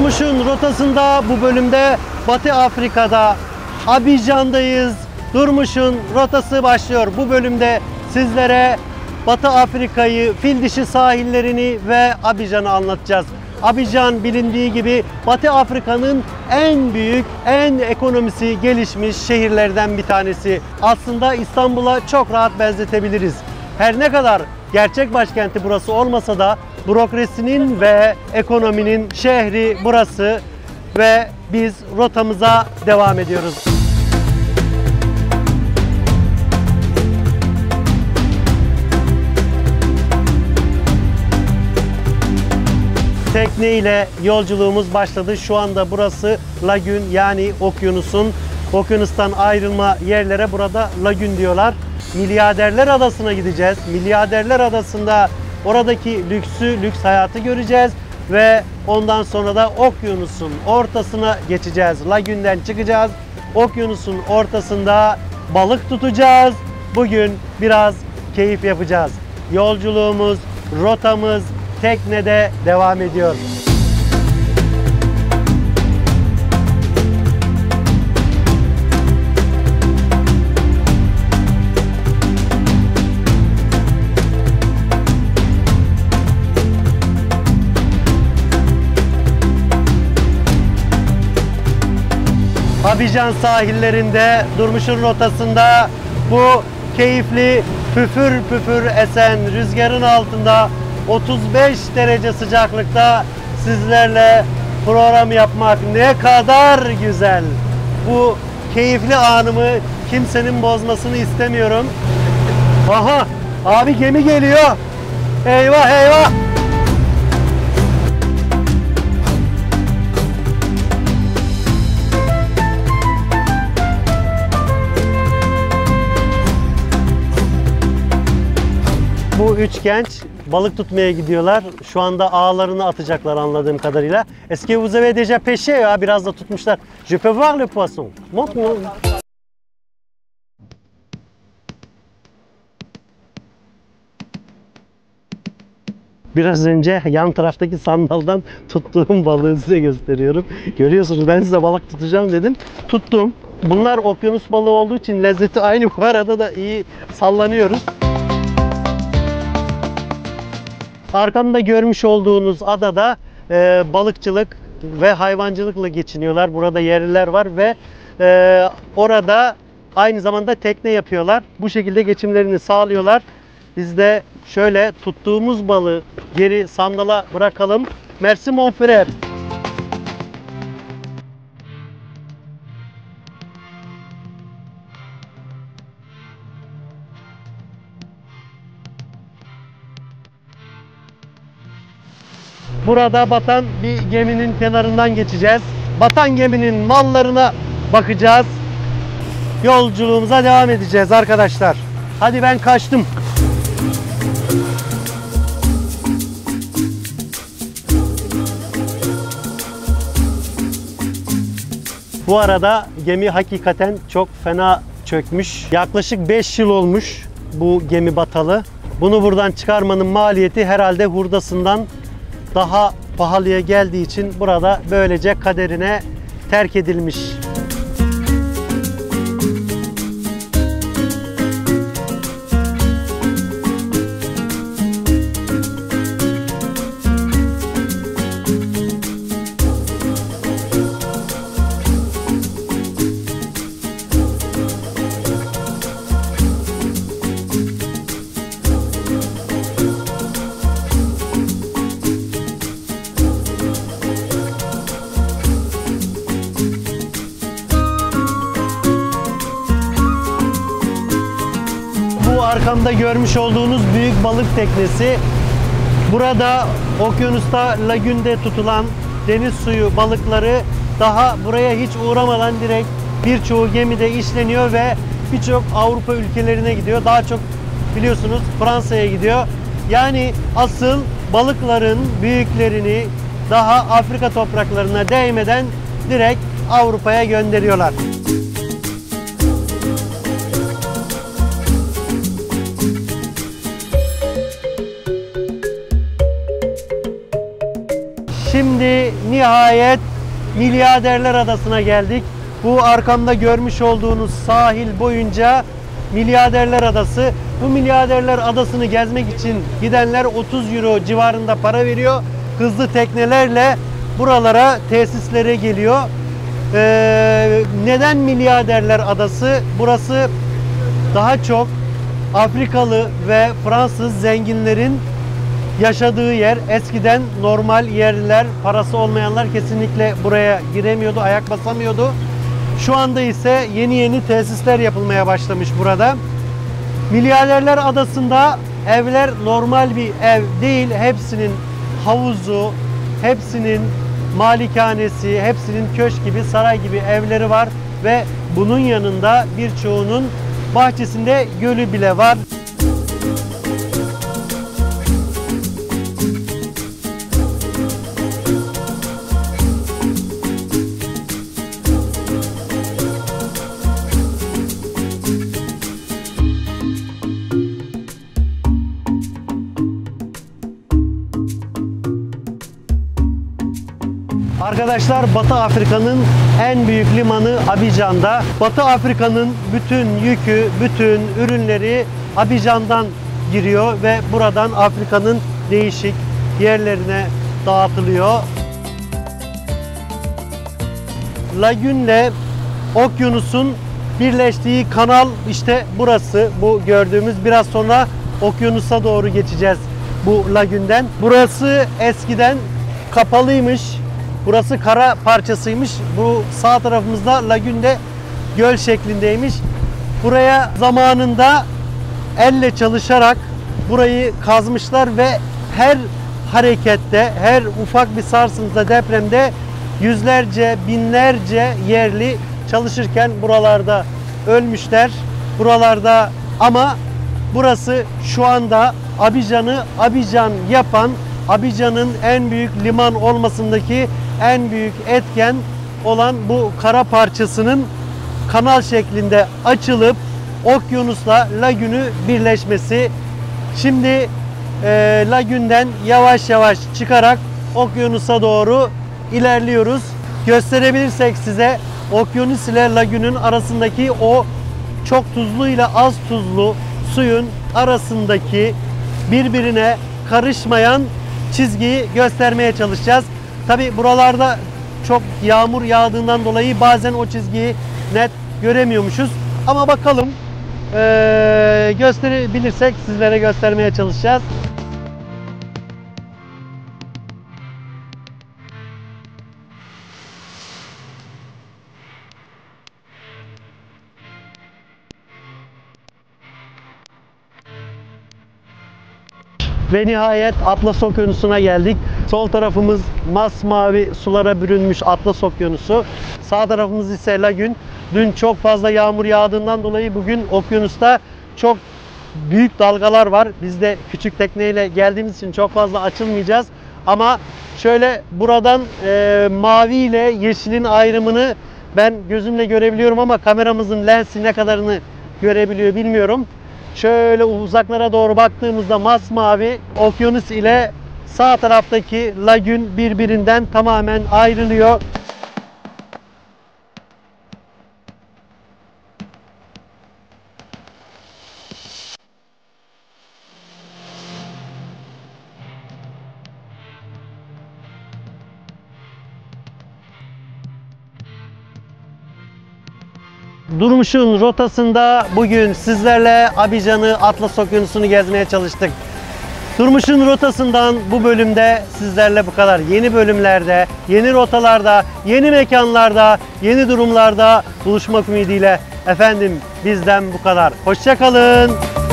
Durmuş'un rotasında bu bölümde Batı Afrika'da Abidjan'dayız. Durmuş'un rotası başlıyor. Bu bölümde sizlere Batı Afrika'yı, fil dişi sahillerini ve Abidjan'ı anlatacağız. Abidjan bilindiği gibi Batı Afrika'nın en büyük, en ekonomisi gelişmiş şehirlerden bir tanesi. Aslında İstanbul'a çok rahat benzetebiliriz. Her ne kadar gerçek başkenti burası olmasa da bürokrasinin ve ekonominin şehri burası ve biz rotamıza devam ediyoruz. Tekne ile yolculuğumuz başladı. Şu anda burası lagün, yani okyanustan ayrılma yerlere burada lagün diyorlar. Milyarderler Adası'na gideceğiz. Milyarderler Adası'nda oradaki lüks hayatı göreceğiz ve ondan sonra da okyanusun ortasına geçeceğiz. Lagünden çıkacağız. Okyanusun ortasında balık tutacağız. Bugün biraz keyif yapacağız. Yolculuğumuz, rotamız teknede devam ediyor. Abidjan sahillerinde, Durmuş'un rotasında bu keyifli püfür püfür esen rüzgarın altında 35 derece sıcaklıkta sizlerle program yapmak ne kadar güzel. Bu keyifli anımı kimsenin bozmasını istemiyorum. Aha, abi gemi geliyor. Eyvah eyvah. Bu üç genç balık tutmaya gidiyorlar. Şu anda ağlarını atacaklar anladığım kadarıyla. Est-ce que vous avez déjà pêché? Ha, biraz da tutmuşlar. Je peux voir le poisson. Montre-moi. Biraz önce yan taraftaki sandaldan tuttuğum balığı size gösteriyorum. Görüyorsunuz, ben size balık tutacağım dedim. Tuttum. Bunlar okyanus balığı olduğu için lezzeti aynı, bu arada da iyi sallanıyoruz. Arkamda görmüş olduğunuz adada balıkçılık ve hayvancılıkla geçiniyorlar. Burada yerliler var ve orada aynı zamanda tekne yapıyorlar. Bu şekilde geçimlerini sağlıyorlar. Biz de şöyle tuttuğumuz balığı geri sandala bırakalım. Merci mon frère. Burada batan bir geminin kenarından geçeceğiz. Batan geminin mallarına bakacağız. Yolculuğumuza devam edeceğiz arkadaşlar. Hadi ben kaçtım. Bu arada gemi hakikaten çok fena çökmüş. Yaklaşık 5 yıl olmuş bu gemi batalı. Bunu buradan çıkarmanın maliyeti herhalde hurdasından daha pahalıya geldiği için burada böylece kaderine terk edilmiş. Arkamda görmüş olduğunuz büyük balık teknesi. Burada okyanusta, lagünde tutulan deniz suyu balıkları daha buraya hiç uğramadan direkt birçoğu gemide işleniyor ve birçok Avrupa ülkelerine gidiyor. Daha çok biliyorsunuz Fransa'ya gidiyor. Yani asıl balıkların büyüklerini daha Afrika topraklarına değmeden direkt Avrupa'ya gönderiyorlar. Şimdi nihayet Milyarderler Adası'na geldik. Bu arkamda görmüş olduğunuz sahil boyunca Milyarderler Adası. Bu Milyarderler Adası'nı gezmek için gidenler 30 euro civarında para veriyor. Hızlı teknelerle buralara, tesislere geliyor. Neden Milyarderler Adası? Burası daha çok Afrikalı ve Fransız zenginlerin yaşadığı yer. Eskiden normal yerliler, parası olmayanlar kesinlikle buraya giremiyordu, ayak basamıyordu. Şu anda ise yeni tesisler yapılmaya başlamış burada. Milyarderler Adası'nda evler normal bir ev değil. Hepsinin havuzu, hepsinin malikanesi, hepsinin köşk gibi, saray gibi evleri var ve bunun yanında birçoğunun bahçesinde gölü bile var. Arkadaşlar, Batı Afrika'nın en büyük limanı Abidjan'da. Batı Afrika'nın bütün yükü, bütün ürünleri Abidjan'dan giriyor ve buradan Afrika'nın değişik yerlerine dağıtılıyor. Lagünle okyanusun birleştiği kanal işte burası. Bu gördüğümüz, biraz sonra okyanusa doğru geçeceğiz bu lagünden. Burası eskiden kapalıymış. Burası kara parçasıymış. Bu sağ tarafımızda lagünde göl şeklindeymiş. Buraya zamanında elle çalışarak burayı kazmışlar ve her harekette, her ufak bir sarsıntıda, depremde yüzlerce, binlerce yerli çalışırken buralarda ölmüşler. Buralarda, ama burası şu anda Abidjan'ı Abidjan yapan, Abidjan'ın en büyük liman olmasındaki en büyük etken olan bu kara parçasının kanal şeklinde açılıp okyanusla lagünü birleşmesi. Şimdi lagünden yavaş yavaş çıkarak okyanusa doğru ilerliyoruz. Gösterebilirsek size, okyanus ile lagünün arasındaki o çok tuzlu ile az tuzlu suyun arasındaki birbirine karışmayan çizgiyi göstermeye çalışacağız. Tabi buralarda çok yağmur yağdığından dolayı bazen o çizgiyi net göremiyormuşuz. Ama bakalım, gösterebilirsek sizlere göstermeye çalışacağız. Ve nihayet Atlas Okyanusu'na geldik. Sol tarafımız masmavi sulara bürünmüş Atlas Okyanusu. Sağ tarafımız ise lagün. Dün çok fazla yağmur yağdığından dolayı bugün okyanusta çok büyük dalgalar var. Biz de küçük tekneyle geldiğimiz için çok fazla açılmayacağız. Ama şöyle buradan mavi ile yeşilin ayrımını ben gözümle görebiliyorum ama kameramızın lensi ne kadarını görebiliyor bilmiyorum. Şöyle uzaklara doğru baktığımızda masmavi okyanus ile sağ taraftaki lagün birbirinden tamamen ayrılıyor. Durmuş'un rotasında bugün sizlerle Abidjan'ı, Atlas Okyanusu'nu gezmeye çalıştık. Durmuş'un rotasından bu bölümde sizlerle bu kadar. Yeni bölümlerde, yeni rotalarda, yeni mekanlarda, yeni durumlarda buluşmak ümidiyle efendim bizden bu kadar. Hoşça kalın.